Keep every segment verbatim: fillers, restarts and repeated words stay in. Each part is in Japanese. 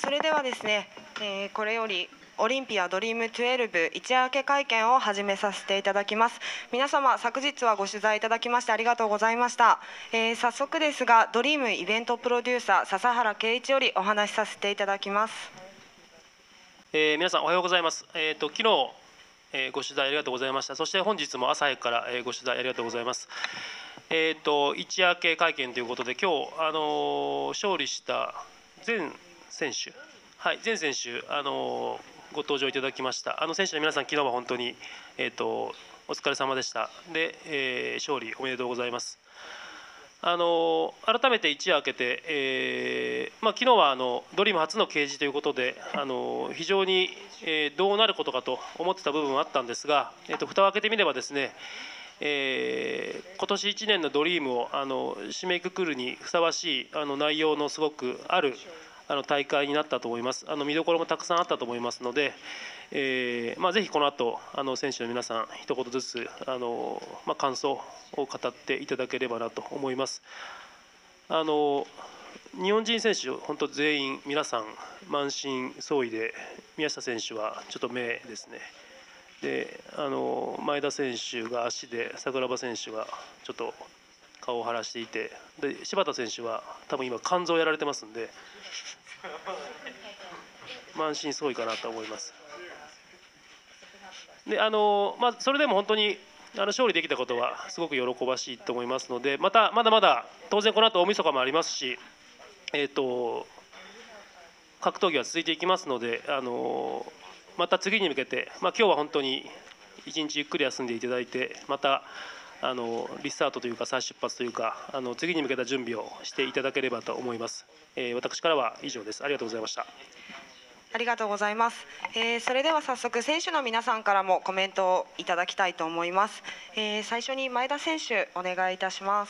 それではですね、えーこれよりオリンピアドリームじゅうに一夜明け会見を始めさせていただきます。皆様、昨日はご取材いただきましてありがとうございました。えー早速ですが、ドリームイベントプロデューサー笹原圭一よりお話しさせていただきます。 えー皆さんおはようございます。えーと昨日、えーご取材ありがとうございました。そして本日も朝早くから、えーご取材ありがとうございます。えーと一夜明け会見ということで、今日、あのー勝利した全選手、はい、全選手、あのーご登場いただきました。あの選手の皆さん、昨日は本当に、えーとお疲れ様でした。で、えー勝利おめでとうございます。あの改めて一夜明けて、えーまあ、昨日はあのドリーム初の掲示ということで、あの非常に、えーどうなることかと思ってた部分はあったんですが、えー、と蓋を開けてみればですね、えー今年いちねんのドリームをあの締めくくるにふさわしいあの内容のすごくあるあの大会になったと思います。あの見どころもたくさんあったと思いますので、えーまあ、ぜひこの後あの選手の皆さん一言ずつあの、まあ、感想を語っていただければなと思います。あの日本人選手本当全員皆さん満身創痍で、宮下選手はちょっと目ですね。であの前田選手が足で、桜庭選手がちょっと顔を腫らしていて、で柴田選手は多分今肝臓やられてますんで満身創痍かなと思います。であのまあ、それでも本当にあの勝利できたことはすごく喜ばしいと思いますので、またまだまだ当然この後大晦日もありますし、えー、と格闘技は続いていきますので、あのまた次に向けて、まあ、今日は本当に一日ゆっくり休んでいただいて、またあのリスタートというか再出発というか、あの次に向けた準備をしていただければと思います。えー私からは以上です。ありがとうございました。 ありがとうございます。えーそれでは早速選手の皆さんからもコメントをいただきたいと思います。えー最初に前田選手お願いいたします。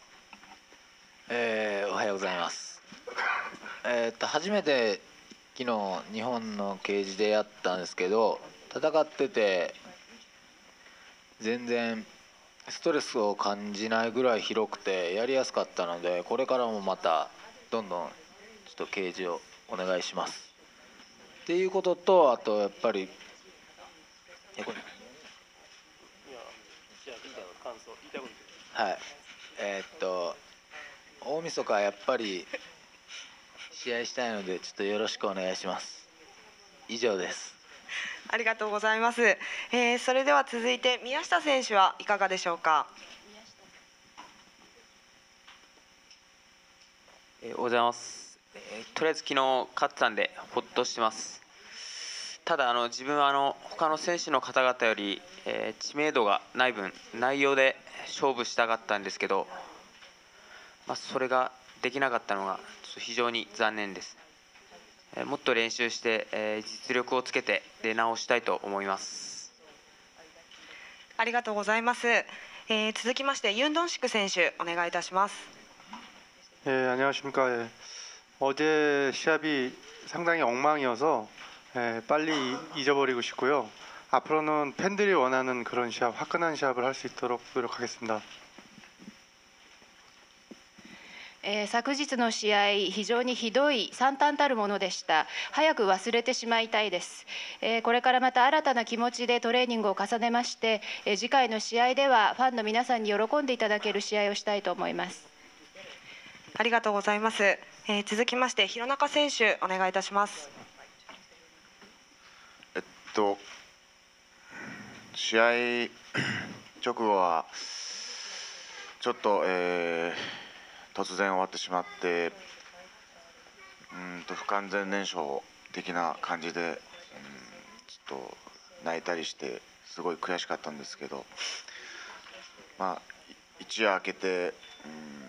えーおはようございます。えーっと初めて昨日日本のケージでやったんですけど、戦ってて全然ストレスを感じないぐらい広くてやりやすかったので、これからもまたどんどんちょっとケージをお願いしますっていうことと、あとやっぱりえこれはいえーっと大晦日はやっぱり試合したいので、ちょっとよろしくお願いします。以上です。 ありがとうございます。えーそれでは続いて宮下選手はいかがでしょうか。 えーおはようございます。えーとりあえず昨日勝ってたんでほっとしてます。ただあの自分はあの他の選手の方々より、えー知名度がない分内容で勝負したかったんですけど、まあ、それができなかったのがちょっと非常に残念です。えーもっと練習して、えー実力をつけて出直したいと思います。 ありがとうございます。えー続きましてユンドンシク選手お願いいたします。 예, 안녕하십니까. 예. 어제 시합이 상당히 엉망이어서 예, 빨리 잊어버리고 싶고요. 앞으로는 팬들이 원하는 그런 시합, 화끈한 시합을 할 수 있도록 노력하겠습니다. えー昨日の試合、非常にひどい惨憺たるものでした。早く忘れてしまいたいです。えーこれからまた新たな気持ちでトレーニングを重ねまして、えー次回の試合ではファンの皆さんに喜んでいただける試合をしたいと思います。 ありがとうございます。えー続きまして弘中選手お願いいたします。 えっと試合直後はちょっと、えー突然終わってしまって、うんと不完全燃焼的な感じで、うん、ちょっと泣いたりしてすごい悔しかったんですけど、まあ一夜明けて、うん、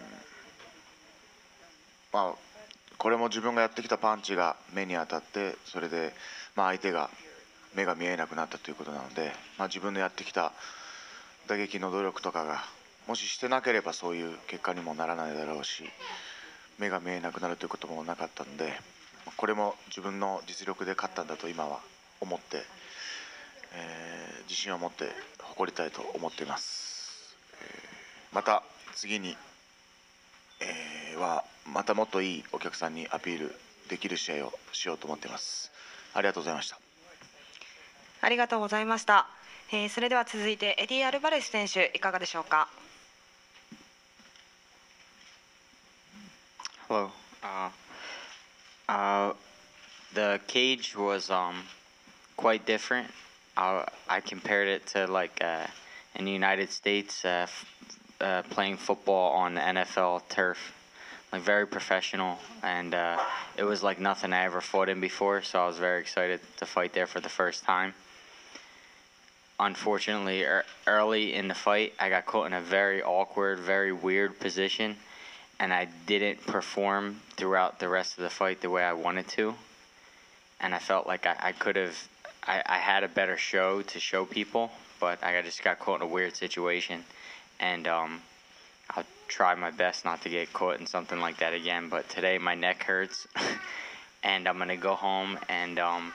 まあこれも自分がやってきたパンチが目に当たって、それで、まあ、相手が目が見えなくなったということなので、まあ、自分のやってきた打撃の努力とかがもししてなければそういう結果にもならないだろうし、目が見えなくなるということもなかったので、これも自分の実力で勝ったんだと今は思って、えー自信を持って誇りたいと思っています。えーまた次に、えーはまたもっといいお客さんにアピールできる試合をしようと思っています。ありがとうございました。 ありがとうございました。えー、それでは続いてエディ・アルバレス選手いかがでしょうか。 Hello. Uh, uh, the cage was um, quite different. I, I compared it to like uh, in the United States uh, f- uh, playing football on N F L turf, like very professional, and uh, it was like nothing I ever fought in before. So I was very excited to fight there for the first time. Unfortunately, er- early in the fight, I got caught in a very awkward, very weird position, and I didn't perform throughout the rest of the fight the way I wanted to. And I felt like I, I could have, I, I had a better show to show people, but I just got caught in a weird situation. And um, I'll try my best not to get caught in something like that again. But today my neck hurts, and I'm gonna go home and um,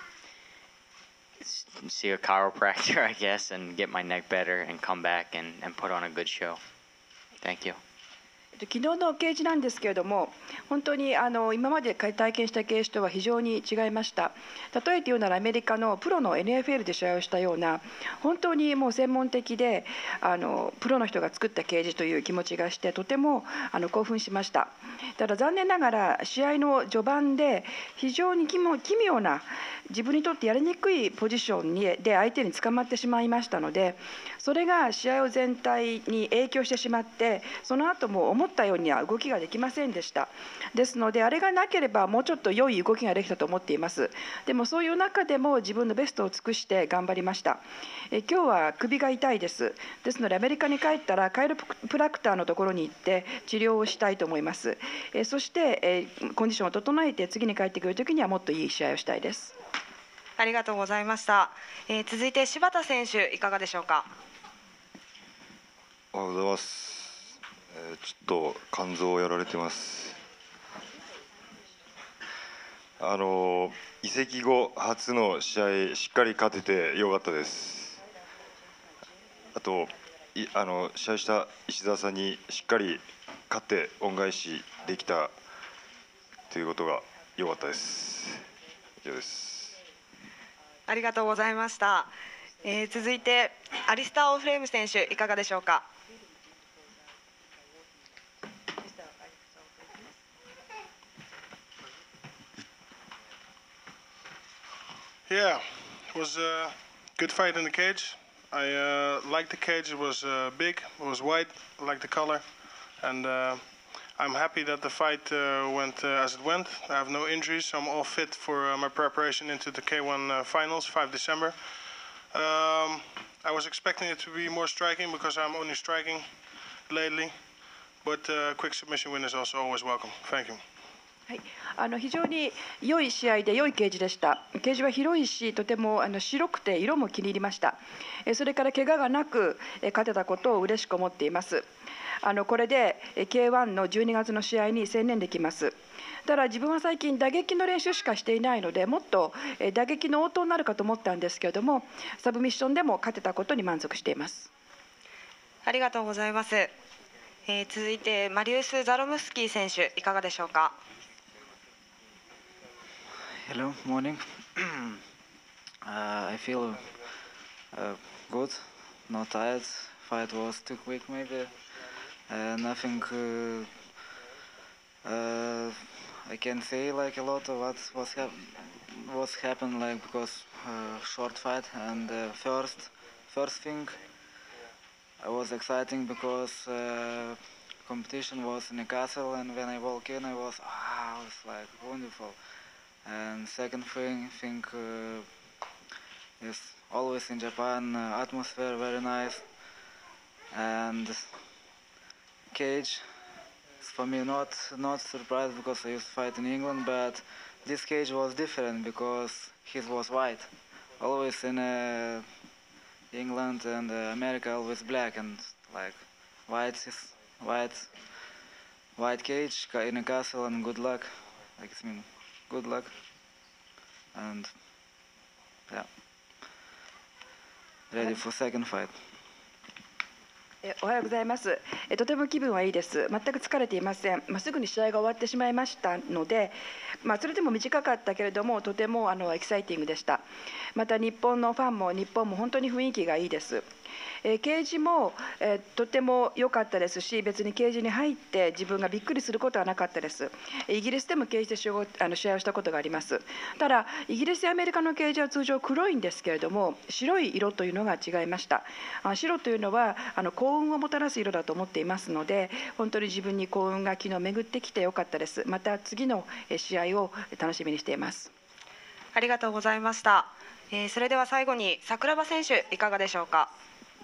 see a chiropractor, I guess, and get my neck better and come back and, and put on a good show. Thank you. 昨日のケージなんですけれども、本当にあの今まで体験したケージとは非常に違いました。例えて言うならアメリカのプロの エヌエフエル で試合をしたような、本当にもう専門的であのプロの人が作ったケージという気持ちがして、とてもあの興奮しました。ただ残念ながら試合の序盤で非常に奇妙、奇妙な自分にとってやりにくいポジションにで相手に捕まってしまいましたので、それが試合を全体に影響してしまって、その後も思ったようには動きができませんでした。ですのであれがなければもうちょっと良い動きができたと思っています。でもそういう中でも自分のベストを尽くして頑張りました。え今日は首が痛いです。ですのでアメリカに帰ったらカイロプラクターのところに行って治療をしたいと思います。えそしてえコンディションを整えて次に帰ってくるときにはもっといい試合をしたいです。 ありがとうございました。えー、続いて柴田選手いかがでしょうか。 おはようございます。えー、ちょっと肝臓をやられてます。あの移籍後初の試合しっかり勝ててよかったです。あといあの試合した石澤さんにしっかり勝って恩返しできたということがよかったです。以上です。 ありがとうございました。えー、続いてアリスター・オフレーム選手いかがでしょうか。 Yeah, it was a good fight in the cage. I uh, liked the cage. It was uh, big, it was white, I liked the color. And uh, I'm happy that the fight uh, went uh, as it went. I have no injuries, so I'm all fit for uh, my preparation into the K one uh, finals, the fifth of December. Um, I was expecting it to be more striking because I'm only striking lately. But uh, quick submission win is also always welcome. Thank you. はい、あの非常に良い試合で良いケージでした。ケージは広いし、とてもあの白くて色も気に入りました。それから怪我がなく勝てたことを嬉しく思っています。あのこれで ケーワン のじゅうにがつの試合に専念できます。ただ自分は最近打撃の練習しかしていないので、もっと打撃の応答になるかと思ったんですけれども、サブミッションでも勝てたことに満足しています。 ありがとうございます。えー、続いてマリウス・ザロムスキー選手いかがでしょうか。 Hello, morning. uh, I feel uh, good, not tired. Fight was too quick, maybe. Uh, nothing. Uh, uh, I can say like a lot of what was hap- what's happened, like because uh, short fight and uh, first first thing I was exciting because uh, competition was in a castle, and when I walk in, I was ah, it was like wonderful. And second thing, I think uh, is always in Japan, uh, atmosphere very nice. And cage is for me not not surprised because I used to fight in England, but this cage was different because his was white. Always in uh, England and uh, America, always black, and like white is white white cage in a castle, and good luck. Like I mean. Good luck, and yeah, ready for second fight. えおはようございます。えとても気分はいいです。全く疲れていません。まあ、すぐに試合が終わってしまいましたので、まあ、それでも短かったけれども、とてもあのエキサイティングでした。また日本のファンも日本も本当に雰囲気がいいです。えー、ケージも、えー、とても良かったですし、別にケージに入って自分がびっくりすることはなかったです。イギリスでもケージで試合あの試合をしたことがあります。ただイギリスやアメリカのケージは通常黒いんですけれども、白い色というのが違いました。あ白というのはあの幸運をもたらす色だと思っていますので、本当に自分に幸運が昨日巡ってきて良かったです。また次の試合を楽しみにしています。 ありがとうございました。えー、それでは最後に桜庭選手いかがでしょうか。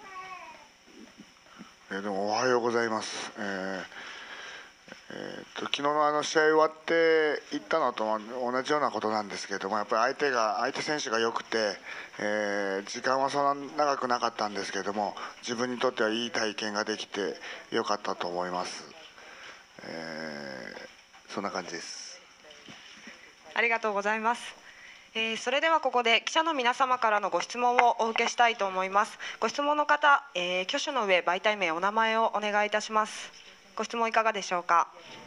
えー、でもおはようございます。えーえー、と昨日のあの試合終わっていったのと同じようなことなんですけれども、やっぱり相手が相手選手が良くて、えー、時間はそんな長くなかったんですけれども、自分にとってはいい体験ができて良かったと思います。えー、そんな感じです。 ありがとうございます。えー、それではここで記者の皆様からのご質問をお受けしたいと思います。ご質問の方、えー、挙手の上媒体名お名前をお願いいたします。ご質問いかがでしょうか。